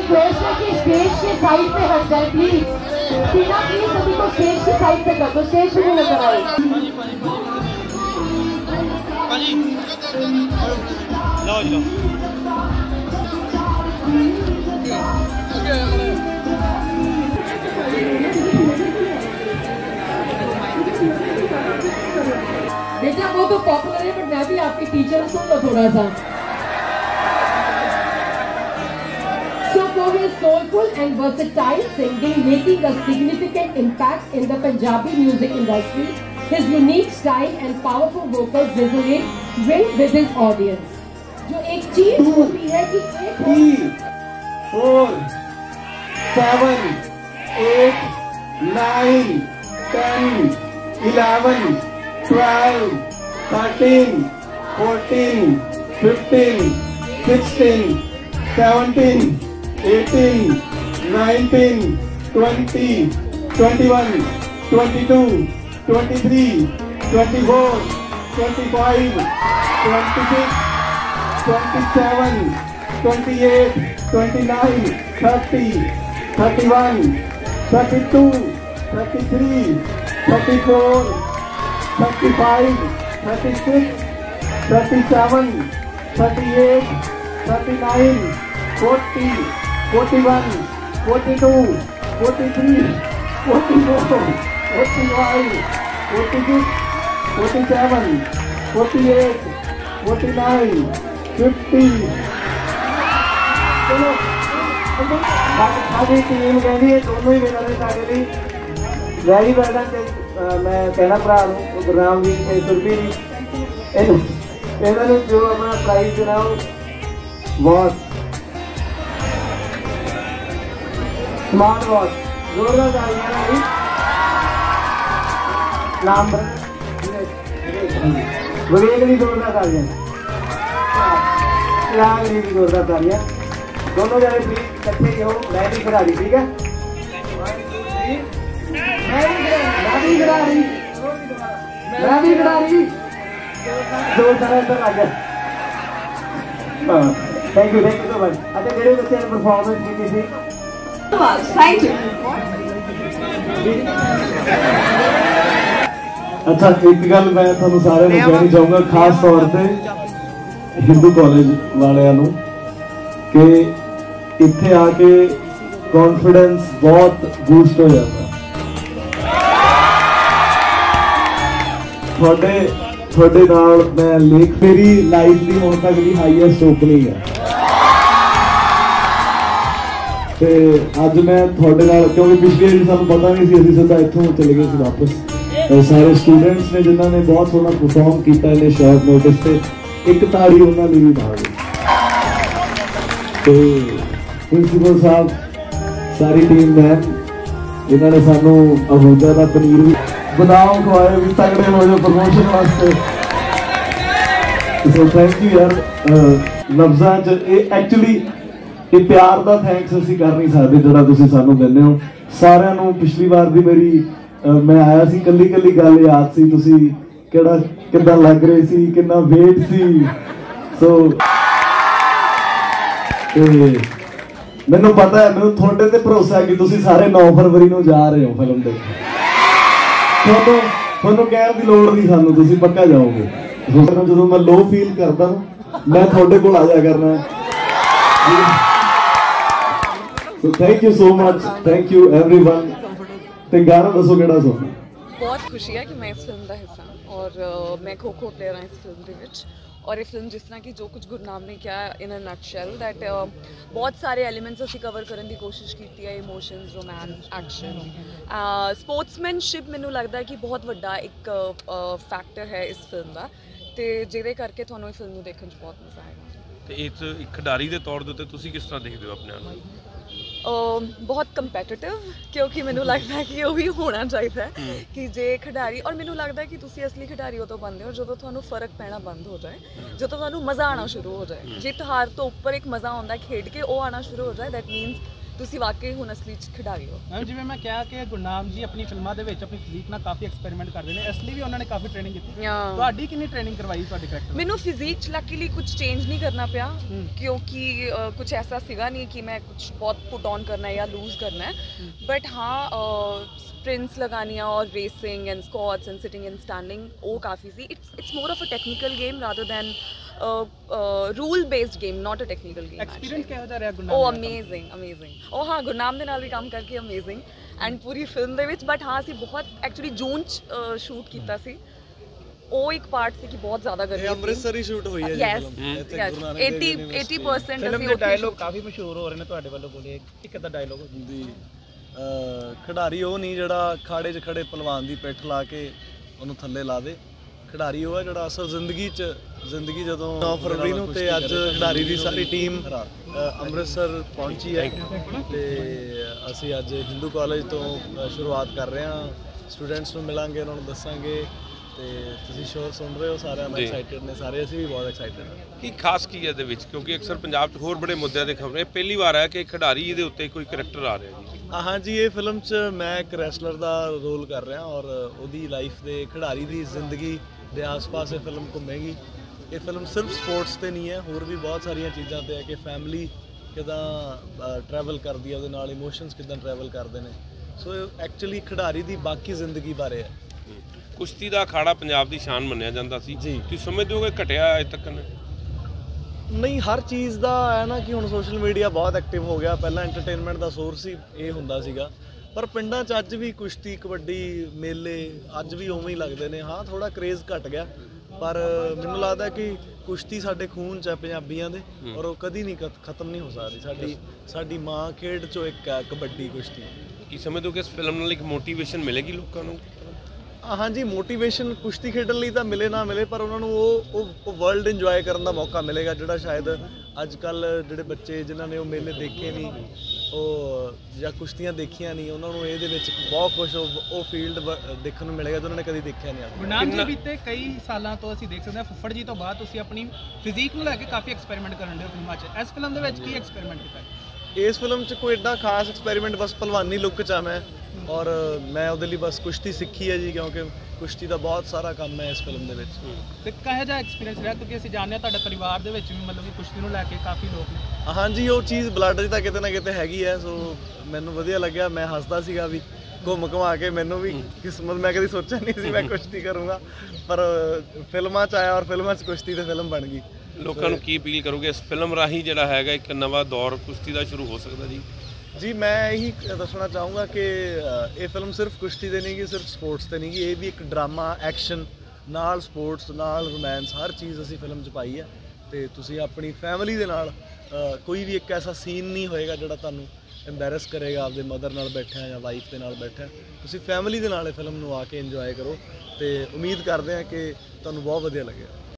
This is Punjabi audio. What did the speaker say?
रिक्वेस्ट है कि स्टेज के साइड पे हट जाए प्लीज। टीना प्लीज सभी को स्टेज की साइड पे कर दो, स्टेज पे नहीं नजर आए। बेटा वो तो पॉपुलर है, बट मैं भी आपकी टीचर, सुन लो थोड़ा सा। So for his soulful and versatile singing, making a significant impact in the Punjabi music industry, his unique style and powerful vocals resonate with his audience. जो एक चीज होती है कि 3, 4, 7, 8, 9, 10, 11, 12, 13, 14, 15, 16, 17, 18, 19, 20, 21, 22, 23, 24, 25, 26, 27, 28, 29, 30, 31, 32, 33, 34, 35, 36, 37, 38, 39, 40, 41, 42, 43, 44, 45, 46, 47, 48, 49, 50. चलो सारी टीम कहती है दोनों ही मेरा साढ़े लिए वैरी वेल। मैं कहना भरा गुरनाम जी से सुरभि जी इन्होंने जो अपना प्राइज देना वॉच स्मार्ट वॉच जोरदार तालियां भाई। नाम विवेक भी जोरदार तालियां, राग भी जोरदार तालियां। दोनों जने प्लीज इकट्ठे ही हो। मैं भी खिलाड़ी, ठीक है, मैं भी खिलाड़ी दो सारे इधर आ गया। Thank you so much. अच्छा जेडे बच्चे ने परफॉर्मेंस की थी थैंक यू। अच्छा एक गल मैं तुहानू सारे नूं कहनी चाहूँगा, खास तौर पे हिंदू कॉलेज वालियां नूं कि इत्थे आके कॉन्फिडेंस बहुत बूस्ट हो जाता। थोड़े नाल मैं लेख मेरी लाइफ की हुण तक की हाईएस्ट ओपनिंग है ते अज मैं थोड़े नाल, क्योंकि पिछली बार सानू पता नहीं सी, असीं सीधा इत्थों चले गए सी वापस। सारे स्टूडेंट्स ने जिन्होंने बहुत सोहना परफॉर्म किया इन्हें शॉर्ट नोटिस से एक ताड़ी उन्होंने भी मार दी। तो प्रिंसीपल साहब, सारी टीम मैम, इन्होंने सानू अबूजा का पनीर भी बनाओ खवाए भी तगड़े हो जाए प्रमोशन वास्ते। सो थैंक यू यार। लफ्ज़ां च एक्चुअली ये प्यार का थैंक्स असीं कर नहीं सकते जिहड़ा तुसीं सानू दिंदे हो सारिਆਂ ਨੂੰ। पिछली बार भी मेरी मैं आया सी, कली कली गल याद सी, तुसीं किहड़ा किद्दां लग रहे सी, कितना वेट सी। सो मैनू पता है, मैनू थोड़े ते भरोसा है कि तुसीं सारे 9 फरवरी को जा रहे हो फिल्म देखने। ਤੁਹਾਨੂੰ ਕਹਿਣ ਦੀ ਲੋੜ नहीं सानू, तुसीं पक्का जाओगे। ਜਦੋਂ मैं लो फील करता मैं ਤੁਹਾਡੇ ਕੋਲ आ जाया करना। So thank you so much, thank you everyone। ਤੇ गाना दसो ਕਿਹੜਾ ਸੁਣਨਾ। बहुत खुशी है कि मैं इस फिल्म का हिस्सा और मैं खो खो प्लेयर हाँ इस फिल्म के विच। और ये फिल्म जिस तरह की जो कुछ गुरनाम ने किया इन अ नटशेल दैट बहुत सारे एलिमेंट्स असीं कवर करने की कोशिश की है। इमोशनस, रोमांस, एक्शन, स्पोर्ट्समैनशिप मैनूं लगता है कि बहुत वड्डा एक फैक्टर है इस फिल्म का, तो जिहदे करके तुहानूं इस फिल्म नूं देखण च बहुत मज़ा आएगा। तो इस एक खिडारी के तौर पर तुसीं किस तरह देखते हो अपने आप? बहुत कंपैटिटिव, क्योंकि मैनूं लगता है कि वो भी होना चाहिए कि जे खिडारी, और मैनूं लगता है कि तुसीं असली खिडारी उदों बनदे हो जदों तुहानूं फर्क पैना बंद हो जाए, जदों तुहानूं मज़ा आना शुरू हो जाए। जित हार तो उपर एक मज़ा आउंदा खेड के वो आना शुरू हो जाए, दैट मीनस ਤੁਸੀਂ ਵਾਕਈ ਹੁਣ ਅਸਲੀ 'ਚ ਖਿਡਾਰੀ ਹੋ। ਮੈਮ ਜਿਵੇਂ ਮੈਂ ਕਿਹਾ ਕਿ ਗੁਰਨਾਮ ਜੀ ਆਪਣੀ ਫਿਲਮਾਂ ਦੇ ਵਿੱਚ ਆਪਣੀ ਫਿਜ਼ੀਕ ਨਾਲ ਕਾਫੀ ਐਕਸਪੈਰੀਮੈਂਟ ਕਰਦੇ ਨੇ, ਇਸ ਲਈ ਵੀ ਉਹਨਾਂ ਨੇ ਕਾਫੀ ਟ੍ਰੇਨਿੰਗ ਕੀਤੀ। ਤੁਹਾਡੀ ਕਿੰਨੀ ਟ੍ਰੇਨਿੰਗ ਕਰਵਾਈ ਤੁਹਾਡੇ ਕਰੈਕਟਰ? ਮੈਨੂੰ ਫਿਜ਼ੀਕ 'ਚ ਲੱਕੀਲੀ ਕੁਝ ਚੇਂਜ ਨਹੀਂ ਕਰਨਾ ਪਿਆ ਕਿਉਂਕਿ ਕੁਝ ਐਸਾ ਸੀਗਾ ਨਹੀਂ ਕਿ ਮੈਂ ਕੁਝ ਬਹੁਤ ਪੁਟ ਔਨ ਕਰਨਾ ਹੈ ਜਾਂ ਲੂਜ਼ ਕਰਨਾ ਹੈ, ਬਟ ਹਾਂ स्प्रिंट्स लगानियाँ और racing and squats and sitting and standing वो काफ़ी सी it's more of a technical game rather than rule based game, not a technical game. Experience किहो जा रहा गुरनाम? Oh amazing amazing. ओ हाँ गुरनाम दे नाल भी काम करके अमेजिंग एंड पूरी फिल्म दे विच, बट हाँ असीं बहुत एक्चुअली जून च शूट कीता सी। ਉਹ ਇੱਕ ਪਾਰਟ ਸੀ ਕਿ ਬਹੁਤ ਜ਼ਿਆਦਾ ਗਰਮੀ ਸੀ। ਅੰਮ੍ਰਿਤਸਰ ਹੀ ਸ਼ੂਟ ਹੋਈ ਹੈ ਜੀ ਫਿਲਮ। 80% ਫਿਲਮ ਦੇ ਡਾਇਲੋਗ ਕਾਫੀ ਮਸ਼ਹੂਰ ਹੋ ਰਹੇ ਨੇ ਤੁਹਾਡੇ ਵੱਲੋਂ, ਬੋਲੇ ਇੱਕ ਅੱਧਾ ਡਾਇਲੋਗ ਦੀ ਖਿਡਾਰੀ ਉਹ ਨਹੀਂ ਜਿਹੜਾ ਖਾੜੇ 'ਚ ਖੜੇ ਪਹਿਲਵਾਨ ਦੀ ਪਿੱਠ ਲਾ ਕੇ ਉਹਨੂੰ ਥੱਲੇ ਲਾ ਦੇ। ਖਿਡਾਰੀ ਉਹ ਹੈ ਜਿਹੜਾ ਅਸਲ ਜ਼ਿੰਦਗੀ ਜਦੋਂ 9 ਫਰਵਰੀ ਨੂੰ ਤੇ ਅੱਜ ਖਿਡਾਰੀ ਦੀ ਸਾਰੀ ਟੀਮ ਅੰਮ੍ਰਿਤਸਰ ਪਹੁੰਚੀ ਹੈ ਤੇ ਅਸੀਂ ਅੱਜ ਹਿੰਦੂ ਕਾਲਜ ਤੋਂ ਸ਼ੁਰੂਆਤ ਕਰ ਰਹੇ ਹਾਂ। ਸਟੂਡੈਂਟਸ ਨੂੰ ਮਿਲਾਂਗੇ, ਉਹਨਾਂ ਨੂੰ ਦੱਸਾਂਗੇ ਤੇ ਤੁਸੀਂ ਸ਼ੋਅ ਸੁਣ ਰਹੇ ਹੋ, ਸਾਰਿਆਂ ਨੂੰ ਐਕਸਾਈਟਡ ਨੇ ਸਾਰੇ, ਅਸੀਂ ਵੀ ਬਹੁਤ ਐਕਸਾਈਟਡ ਹਾਂ। ਕੀ ਖਾਸ ਕੀ ਹੈ ਇਹਦੇ ਵਿੱਚ, ਕਿਉਂਕਿ ਅਕਸਰ ਪੰਜਾਬ 'ਚ ਹੋਰ ਬੜੇ ਮੁੱਦਿਆਂ ਦੇ ਖਬਰਾਂ, ਇਹ ਪਹਿਲੀ ਵਾਰ ਹੈ ਕਿ ਖਿਡਾਰੀ ਦੇ ਉੱਤੇ ਕੋਈ ਕਰੈਕਟਰ ਆ ਰਿਹਾ ਜੀ। ਹਾਂ ਜੀ, ਇਹ ਫਿਲਮ 'ਚ ਮੈਂ ਇੱਕ ਰੈਸਲਰ ਦਾ ਰੋਲ ਕਰ ਰਿਹਾ ਔਰ ਉਹਦੀ ਲਾਈਫ ਦੇ ਖਿਡਾਰੀ ਦੀ ਜ਼ਿੰਦਗੀ ਦੇ ਆਸ-ਪਾਸ ਇਹ ਫਿਲਮ ਘੁੰਮੇਗੀ। ਇਹ ਫਿਲਮ ਸਿਰਫ ਸਪੋਰਟਸ ਤੇ ਨਹੀਂ ਹੈ, ਹੋਰ ਵੀ ਬਹੁਤ ਸਾਰੀਆਂ ਚੀਜ਼ਾਂ ਤੇ ਹੈ ਕਿ ਫੈਮਿਲੀ ਕਿੱਦਾਂ ਟਰੈਵਲ ਕਰਦੀ ਹੈ, ਉਹਦੇ ਨਾਲ ਇਮੋਸ਼ਨਸ ਕਿੱਦਾਂ ਟਰੈਵਲ ਕਰਦੇ ਨੇ। ਸੋ ਐਕਚੁਅਲੀ ਖਿਡਾਰੀ ਦੀ ਬਾਕੀ ਜ਼ਿੰਦਗੀ ਬਾਰੇ ਹੈ। ਕੁਸ਼ਤੀ ਦਾ ਅਖਾੜਾ ਪੰਜਾਬ ਦੀ ਸ਼ਾਨ ਮੰਨਿਆ ਜਾਂਦਾ ਸੀ, ਤੁਸੀਂ ਸਮਝਦੇ ਹੋ ਕਿ ਘਟਿਆ ਅਜੇ ਤੱਕ? ਨਹੀਂ, ਹਰ ਚੀਜ਼ ਦਾ ਹੈ ਨਾ ਕਿ ਹੁਣ ਸੋਸ਼ਲ ਮੀਡੀਆ ਬਹੁਤ ਐਕਟਿਵ ਹੋ ਗਿਆ। ਪਹਿਲਾਂ ਐਂਟਰਟੇਨਮੈਂਟ ਦਾ ਸੋਰਸ ਹੀ ਇਹ ਹੁੰਦਾ ਸੀਗਾ, ਪਰ ਪਿੰਡਾਂ 'ਚ ਅੱਜ ਵੀ ਕੁਸ਼ਤੀ, ਕਬੱਡੀ, ਮੇਲੇ ਅੱਜ ਵੀ ਉਵੇਂ ਹੀ ਲੱਗਦੇ ਨੇ। ਹਾਂ ਥੋੜਾ ਕਰੇਜ਼ ਘਟ ਗਿਆ, ਪਰ ਮੈਨੂੰ ਲੱਗਦਾ ਕਿ ਕੁਸ਼ਤੀ ਸਾਡੇ ਖੂਨ 'ਚ ਹੈ ਪੰਜਾਬੀਆਂ ਦੇ, ਔਰ ਉਹ ਕਦੀ ਨਹੀਂ ਖਤਮ ਨਹੀਂ ਹੋ ਸਕਦੀ। ਸਾਡੀ ਮਾਂ ਖੇਡ 'ਚੋਂ ਇੱਕ ਹੈ ਕਬੱਡੀ, ਕੁਸ਼ਤੀ। ਕੀ ਸਮਝਦੇ ਹੋ ਕਿ ਇਸ ਫਿਲਮ ਨਾਲ ਇੱਕ ਮੋਟੀਵੇਸ਼ਨ ਮਿਲੇਗੀ ਲੋਕਾਂ ਨੂੰ? ਹਾਂਜੀ, ਮੋਟੀਵੇਸ਼ਨ ਕੁਸ਼ਤੀ ਖੇਡਣ ਲਈ ਤਾਂ ਮਿਲੇ ਨਾ ਮਿਲੇ, ਪਰ ਉਹਨਾਂ ਨੂੰ ਉਹ ਵਰਲਡ ਇੰਜੋਏ ਕਰਨ ਦਾ ਮੌਕਾ ਮਿਲੇਗਾ ਜਿਹੜਾ ਸ਼ਾਇਦ ਅੱਜ ਕੱਲ੍ਹ ਜਿਹੜੇ ਬੱਚੇ ਜਿਨ੍ਹਾਂ ਨੇ ਉਹ ਮੇਲੇ ਦੇਖੇ ਨਹੀਂ, ਉਹ ਜਾਂ ਕੁਸ਼ਤੀਆਂ ਦੇਖੀਆਂ ਨਹੀਂ, ਉਹਨਾਂ ਨੂੰ ਇਹਦੇ ਵਿੱਚ ਬਹੁਤ ਕੁਝ ਉਹ ਫੀਲਡ ਦੇਖਣ ਨੂੰ ਮਿਲੇਗਾ ਜੋ ਉਹਨਾਂ ਨੇ ਕਦੀ ਦੇਖਿਆ ਨਹੀਂ। ਗੁਰਨਾਮ ਜੀ ਬੀਤੇ ਕਈ ਸਾਲਾਂ ਤੋਂ ਅਸੀਂ ਦੇਖ ਸਕਦੇ ਹਾਂ ਫੁੱਫੜ ਜੀ ਤੋਂ ਬਾਅਦ ਤੁਸੀਂ ਆਪਣੀ ਫਿਜ਼ੀਕ ਨੂੰ ਲੈ ਕੇ ਕਾਫੀ ਐਕਸਪੈਰੀਮੈਂਟ ਕਰਨ ਦੇ ਹੋ ਫਿਲਮਾਂ 'ਚ। ਇਸ ਫਿਲਮ ਦੇ ਵਿੱਚ ਕੀ ਐਕਸਪੈਰੀਮੈਂਟ ਕੀਤਾ? ਇਸ ਫਿਲਮ 'ਚ ਕੋਈ ਐਡਾ ਖਾਸ ਐਕਸਪੈਰੀਮੈਂਟ, ਬਸ ਭਲਵਾਨੀ ਲੁੱਕ 'ਚ ਆ ਮੈਂ, ਔਰ ਮੈਂ ਉਹਦੇ ਲਈ ਬਸ ਕੁਸ਼ਤੀ ਸਿੱਖੀ ਹੈ ਜੀ, ਕਿਉਂਕਿ ਕੁਸ਼ਤੀ ਦਾ ਬਹੁਤ ਸਾਰਾ ਕੰਮ ਹੈ ਇਸ ਫਿਲਮ ਦੇ ਵਿੱਚ। ਤੇ ਕਿਹੋ ਜਿਹਾ ਐਕਸਪੀਰੀਅੰਸ ਰਿਹਾ, ਕਿਉਂਕਿ ਅਸੀਂ ਜਾਣਦੇ ਹਾਂ ਤੁਹਾਡੇ ਪਰਿਵਾਰ ਦੇ ਵਿੱਚ ਵੀ ਮਤਲਬ ਕਿ ਕੁਸ਼ਤੀ ਨੂੰ ਲੈ ਕੇ ਕਾਫੀ ਲੋਕ ਨੇ। ਹਾਂਜੀ, ਉਹ ਚੀਜ਼ ਬਲੱਡ 'ਚ ਤਾਂ ਕਿਤੇ ਨਾ ਕਿਤੇ ਹੈਗੀ ਹੈ, ਸੋ ਮੈਨੂੰ ਵਧੀਆ ਲੱਗਿਆ। ਮੈਂ ਹੱਸਦਾ ਸੀਗਾ ਵੀ ਘੁੰਮ ਘੁਮਾ ਕੇ, ਮੈਨੂੰ ਵੀ ਕਿਸਮਤ, ਮੈਂ ਕਦੀ ਸੋਚਿਆ ਨਹੀਂ ਸੀ ਮੈਂ ਕੁਸ਼ਤੀ ਕਰੂੰਗਾ, ਪਰ ਫਿਲਮਾਂ 'ਚ ਆਇਆ ਔਰ ਫਿਲਮਾਂ 'ਚ ਕੁਸ਼ਤੀ ਤੇ ਫਿਲਮ ਬਣ ਗਈ। ਲੋਕਾਂ ਨੂੰ ਕੀ ਅਪੀਲ ਕਰੋਗੇ ਇਸ ਫਿਲਮ ਰਾਹੀਂ ਜਿਹੜਾ ਹੈਗਾ ਇੱਕ ਨਵਾਂ ਦੌਰ ਕੁਸ਼ਤੀ ਦਾ ਸ਼ੁਰੂ ਹੋ ਸਕਦਾ ਜੀ? ਜੀ ਮੈਂ ਇਹੀ ਦੱਸਣਾ ਚਾਹੂੰਗਾ ਕਿ ਇਹ ਫਿਲਮ ਸਿਰਫ ਕੁਸ਼ਤੀ ਤੇ ਨਹੀਂ ਗੀ, ਸਿਰਫ ਸਪੋਰਟਸ ਤੇ ਨਹੀਂ ਗੀ, ਇਹ ਵੀ ਇੱਕ ਡਰਾਮਾ, ਐਕਸ਼ਨ ਨਾਲ ਸਪੋਰਟਸ ਨਾਲ ਰੋਮਾਂਸ, ਹਰ ਚੀਜ਼ ਅਸੀਂ ਫਿਲਮ 'ਚ ਪਾਈ ਹੈ। ਤੇ ਤੁਸੀਂ ਆਪਣੀ ਫੈਮਿਲੀ ਦੇ ਨਾਲ ਕੋਈ ਵੀ ਇੱਕ ਐਸਾ ਸੀਨ ਨਹੀਂ ਹੋਏਗਾ ਜਿਹੜਾ ਤੁਹਾਨੂੰ ਐम्बैरस ਕਰੇਗਾ। ਆਪਦੇ ਮਦਰ ਨਾਲ ਬੈਠਿਆ ਜਾਂ ਵਾਈਫ ਦੇ ਨਾਲ ਬੈਠਿਆ, ਤੁਸੀਂ ਫੈਮਿਲੀ ਦੇ ਨਾਲ ਇਹ ਫਿਲਮ ਨੂੰ ਆ ਕੇ ਇੰਜੋਏ ਕਰੋ ਤੇ ਉਮੀਦ ਕਰਦੇ ਹਾਂ ਕਿ ਤੁਹਾਨੂੰ ਬਹੁਤ ਵਧੀਆ ਲੱਗੇਗਾ।